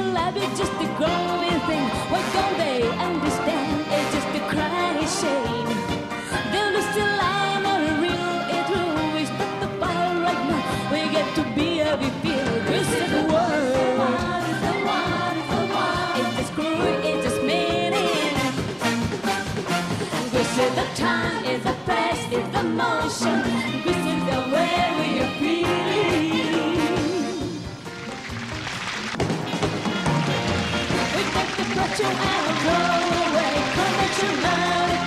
love is just a growing thing. Why don't they understand? It's just a crying shame. There is still line or real, it's true. We stop the fire right now. We get to be how we feel. This is the world. It's just cruel, it's just meaning. This is the time, it's the place, it's the motion. This is the way we are feeling. We take the pressure and go away. Come at your mind.